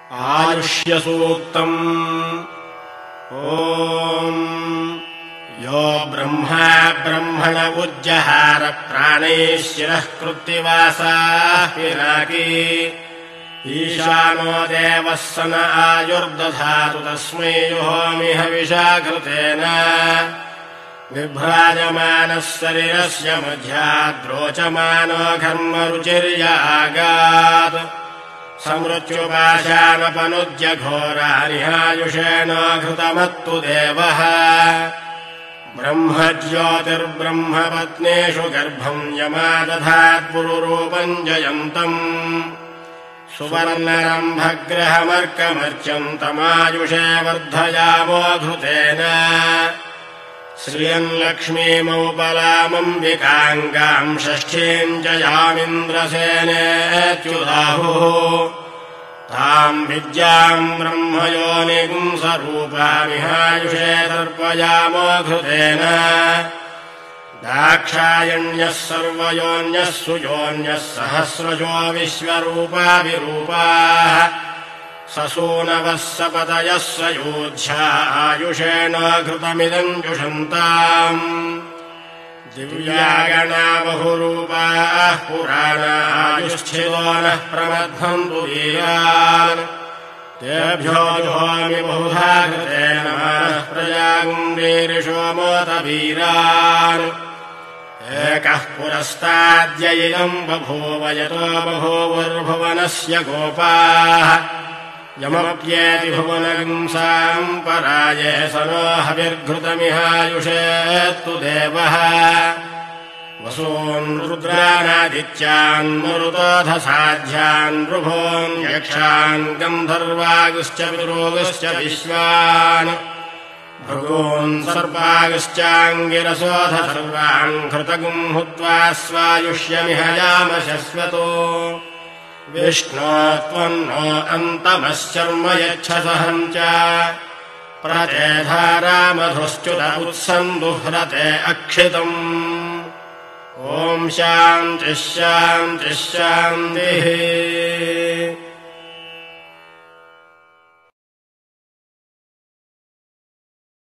आयुष्यसूक्तम्। ॐ यो ब्रह्मा ब्रह्मण उज्जहार प्राणैः शिरः कृत्तिवासाः पिनाकी ईशानो देवः स न आयुर्दधातु तस्मै जुहोमि हविषाकृतेन विभ्राजमानः शरीरस्य मध्याद्रोचमानो घर्मरुचिर्यागात् समृत्युपाशानपनुज्य घोरानिहायुषेण घृतमत्तु देवः ब्रह्मज्योतिर्ब्रह्मपत्नेषु गर्भम् यमादधात्पुरुरूपम् जयन्तम् सुवर्णरम्भग्रहमर्कमर्च्यन्तमायुषे वर्धयामो घृतेन श्रियम् लक्ष्मीमौपलामम्बिकाङ्गाम् षष्ठीम् च यामिन्द्रसेनेत्युदाहुः ताम् विद्याम् ब्रह्मयोनिपुंसरूपामिहायुषे तर्पयामो घृतेन दाक्षायण्यः सर्वयोन्यः सुयोन्यः सहस्रजो विश्वरूपाभिरूपाः ससूनवः सपतयः सयोध्या आयुषेण घृतमिदम् जुषन्ताम् दिव्यागणा बहुरूपाः पुराणायुष्ठितो नः प्रमध्वन्तु वीरान् तेभ्यो जुहोमि बहुधा घृतेन मानः प्रजागुण्डीरिषो मोदवीरान् एकः पुरस्ताद्य इदम् बभूव यतो बभूवुर्भुवनस्य गोपाः यमप्येति भुवनगुंसाम् पराये स नो हविर्घृतमिहायुषेत्तु देवः वसून् रुद्रानादित्यान् मरुतोऽधसाध्यान् नृभोन् यक्षान् गन्धर्वागुश्च विरोगश्च विश्वान् भृगून् सर्वागश्चाङ्गिरसोऽध सर्वान् घृतगुम् हुत्वा स्वायुष्यमिह याम शश्वतो विष्णो त्वन्नो अन्तमश्चर्म यच्छसहम् च प्रतेधारामधुश्च्युत उत्सन्दुह्रते अक्षितम् ॐ शान्तिः शान्तिः शान्तिः।